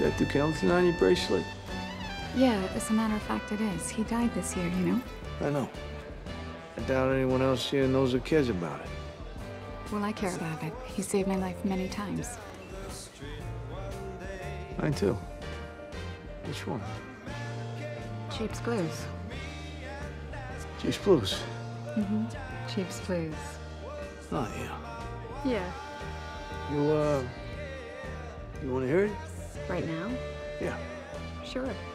that Duke Ellington on your bracelet? Yeah, as a matter of fact, it is. He died this year, you know? I know. I doubt anyone else here knows or cares about it. Well, I care about it. He saved my life many times. Mine too. Which one? Cheap's Blues. Jeep's Blues. Mm-hmm. Cheap's Blues. Oh, yeah. Yeah. You want to hear it? Right now? Yeah. Sure.